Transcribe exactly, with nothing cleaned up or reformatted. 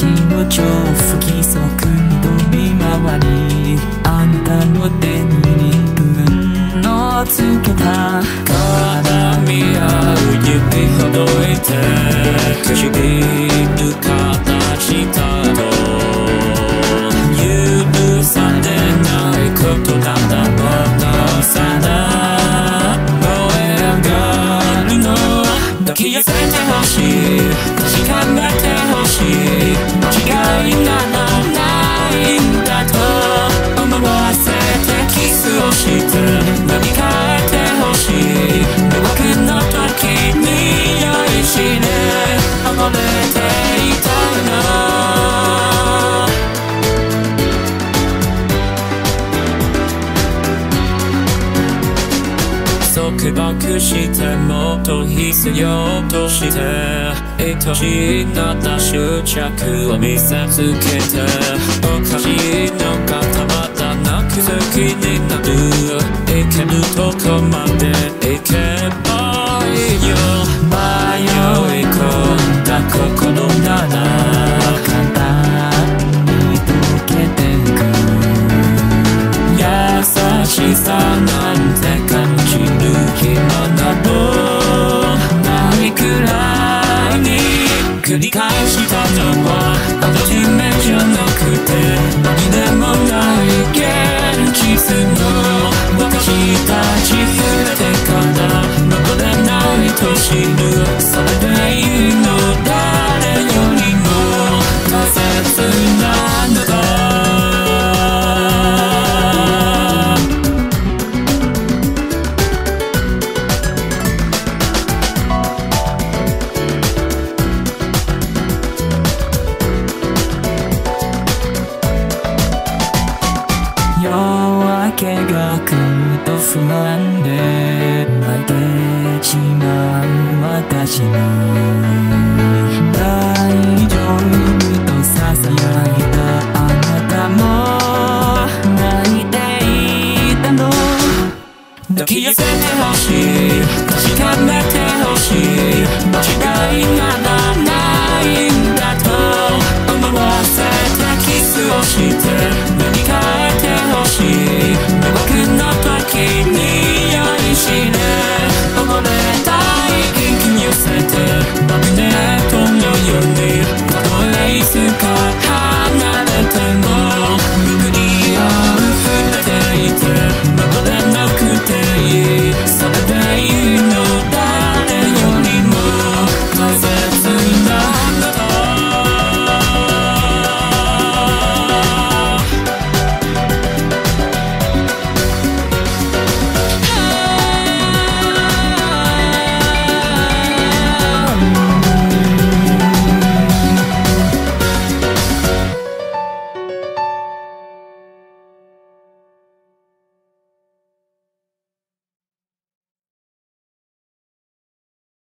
気持ちを不規則に飛び回り、あんたの手にリブンをつけた。 絡み合う指ほどいて唇形だと許されないことなんだ。まださら燃え上がるの抱き寄せてほしい、確かめてほしい、間違いなどないんだと思わせてキスをして乗り換えてほしい。迷惑の時に酔いしれ溺れていたの。束縛してもっと必要として愛しいなった執着を見せつけて、おかしいのがたまらなく好きになる。いけるとこまでいけばいいよ。迷い込んだ心なら簡単に溶けてく。 優しさなんて感じる暇などないくらいに繰り返したのはあの夢じゃなくて何でもない現実の私たち触れてから戻れないと知る。それでいいの誰よりも大切なのだ。 夜明けが来ると不安で泣いてしまう私に大丈夫とささやいたあなたも泣いていたの。 抱き寄せてほしい、確かめてほしい、間違いならないんだと思わせてキスをして